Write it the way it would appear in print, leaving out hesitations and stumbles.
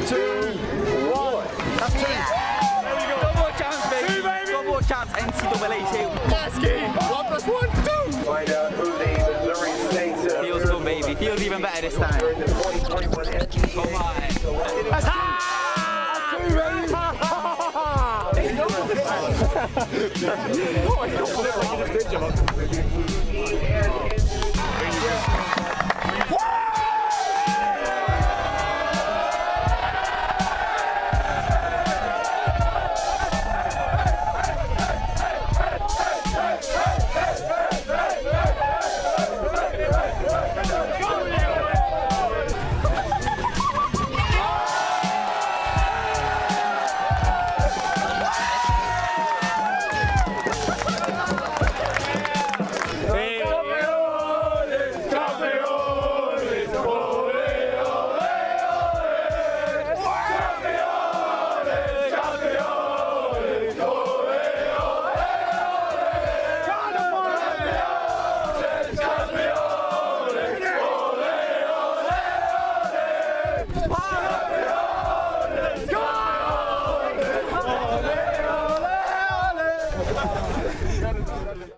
1. That's 2. There we go. Double champs, baby. 2, baby. Double champs, NCAA 2. Yes, game. 1 plus 1, 2. Find out who the Missouri State Feels good, baby. Feels even better this time.